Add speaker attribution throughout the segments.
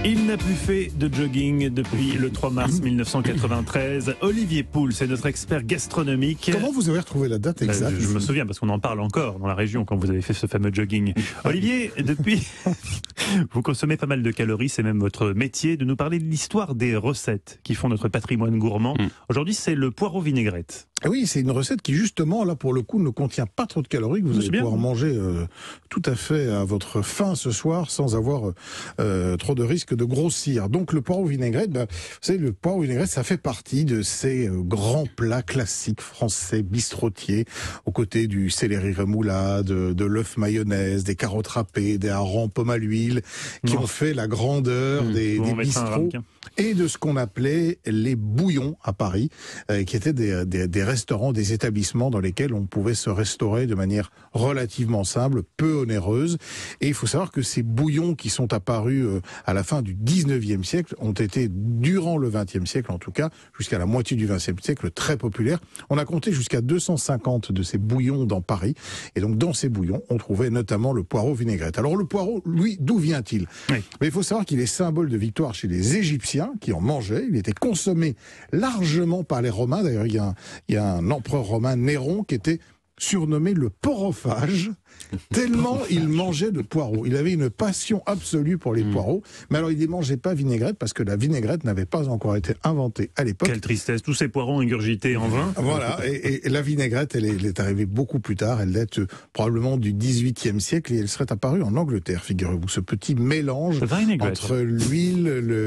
Speaker 1: Il n'a plus fait de jogging depuis le 3 mars 1993. Olivier Pouls, c'est notre expert gastronomique.
Speaker 2: Comment vous avez retrouvé la date exacte ?
Speaker 1: Je me souviens parce qu'on en parle encore dans la région quand vous avez fait ce fameux jogging. Olivier, depuis, vous consommez pas mal de calories, c'est même votre métier, de nous parler de l'histoire des recettes qui font notre patrimoine gourmand. Aujourd'hui, c'est le poireau vinaigrette.
Speaker 2: Oui, c'est une recette qui justement, là pour le coup, ne contient pas trop de calories, que vous allez pouvoir manger tout à fait à votre faim ce soir sans avoir trop de risque de grossir. Donc le poireau vinaigrette, vous savez, le poireau vinaigrette, ça fait partie de ces grands plats classiques français bistrotiers, aux côtés du céleri remoulade, de l'œuf mayonnaise, des carottes râpées, des harengs pommes à l'huile, qui ont fait la grandeur des bistrots et de ce qu'on appelait les bouillons à Paris, qui étaient des restaurants, des établissements dans lesquels on pouvait se restaurer de manière relativement simple, peu onéreuse. Et il faut savoir que ces bouillons qui sont apparus à la fin du 19e siècle ont été, durant le 20e siècle en tout cas, jusqu'à la moitié du 20e siècle, très populaires. On a compté jusqu'à 250 de ces bouillons dans Paris. Et donc dans ces bouillons, on trouvait notamment le poireau vinaigrette. Alors le poireau, lui, d'où vient-il ? Mais il faut savoir qu'il est symbole de victoire chez les Égyptiens qui en mangeaient. Il était consommé largement par les Romains. D'ailleurs, il y a un empereur romain, Néron, qui était surnommé le porophage, tellement il mangeait de poireaux. Il avait une passion absolue pour les poireaux, mais alors il ne les mangeait pas vinaigrette, parce que la vinaigrette n'avait pas encore été inventée à l'époque.
Speaker 1: Quelle tristesse, tous ces poireaux ingurgités en vin.
Speaker 2: Voilà, et la vinaigrette, elle est arrivée beaucoup plus tard, elle date probablement du 18e siècle, et elle serait apparue en Angleterre, figurez-vous, ce petit mélange entre l'huile,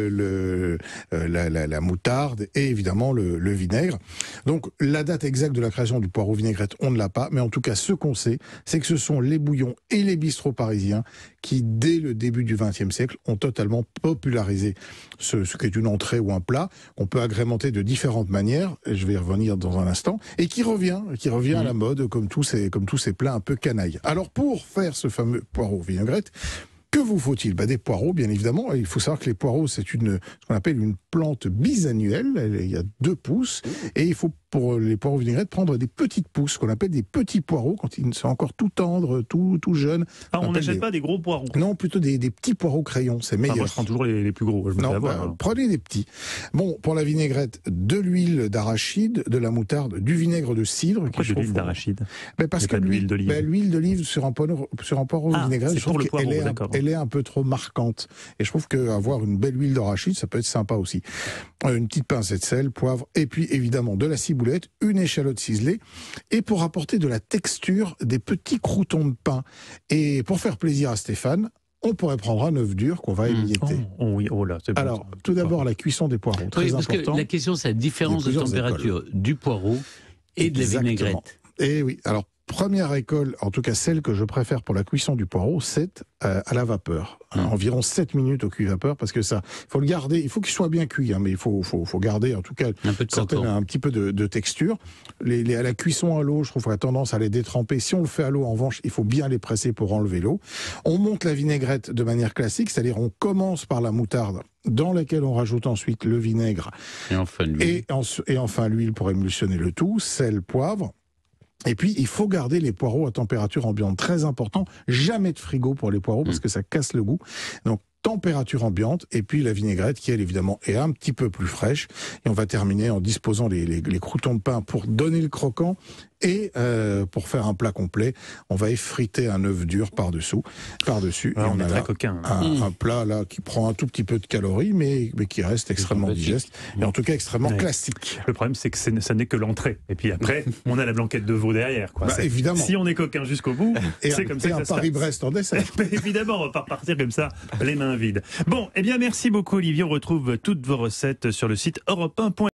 Speaker 2: la moutarde et évidemment le vinaigre. Donc la date exacte de la création du poireau vinaigrette, on ne l'a pas, mais en tout cas ce qu'on sait, c'est que ce sont les bouillons et les bistrots parisiens qui, dès le début du XXe siècle, ont totalement popularisé ce qui est une entrée ou un plat qu'on peut agrémenter de différentes manières, et je vais y revenir dans un instant, et qui revient à la mode comme tous ces plats un peu canailles. Alors pour faire ce fameux poireau vinaigrette, que vous faut-il ? Des poireaux, bien évidemment. Il faut savoir que les poireaux, c'est ce qu'on appelle une plante bisannuelle. Il y a 2 pousses. Et il faut, pour les poireaux vinaigrettes, prendre des petites pousses, qu'on appelle des petits poireaux, quand ils sont encore tout tendres, tout jeunes.
Speaker 1: On n'achète pas des gros poireaux ?
Speaker 2: Non, plutôt des petits poireaux crayons, c'est meilleur.
Speaker 1: Moi, je prends toujours les plus gros.
Speaker 2: Prenez des petits. Bon, pour la vinaigrette, de l'huile d'arachide, de la moutarde, du vinaigre de cidre.
Speaker 1: Pourquoi de l'huile d'arachide ?
Speaker 2: Parce que l'huile d'olive sur un poireau vinaigrette, je trouve qu'elle est un peu trop marquante. Et je trouve qu'avoir une belle huile d'arachide, ça peut être sympa aussi. Une petite pincée de sel, poivre, et puis évidemment de la ciboulette, une échalote ciselée, et pour apporter de la texture, des petits croûtons de pain. Et pour faire plaisir à Stéphane, on pourrait prendre un œuf dur qu'on va émietter. Alors, tout d'abord, la cuisson des poireaux, très important.
Speaker 3: Parce que la question, c'est la différence de température du poireau et de la vinaigrette.
Speaker 2: Et oui, alors, première école, en tout cas celle que je préfère pour la cuisson du poireau, c'est à la vapeur. Environ 7 minutes au cuit-vapeur, parce que ça, il faut le garder, il faut qu'il soit bien cuit, mais il faut garder en tout cas un petit peu de texture. À la cuisson à l'eau, je trouve qu'on a tendance à les détremper. Si on le fait à l'eau, en revanche, il faut bien les presser pour enlever l'eau. On monte la vinaigrette de manière classique, c'est-à-dire on commence par la moutarde, dans laquelle on rajoute ensuite le vinaigre, et enfin l'huile pour émulsionner le tout, sel, poivre. Et puis, il faut garder les poireaux à température ambiante. Très important, jamais de frigo pour les poireaux parce que ça casse le goût. Donc, température ambiante, et puis la vinaigrette qui, elle, évidemment, est un petit peu plus fraîche. Et on va terminer en disposant les croûtons de pain pour donner le croquant. Et pour faire un plat complet, on va effriter un œuf dur par-dessus. Et on a un plat là qui prend un tout petit peu de calories, mais qui reste extrêmement digeste, et en tout cas extrêmement classique.
Speaker 1: Le problème, c'est que ça n'est que l'entrée. Et puis après, on a la blanquette de veau derrière.
Speaker 2: Évidemment.
Speaker 1: Si on est coquin jusqu'au bout, c'est comme ça que ça se passe. Et un Paris-Brest en dessert. Évidemment, on va pas repartir comme ça, les mains vides. Bon, merci beaucoup Olivier. On retrouve toutes vos recettes sur le site europe1.fr.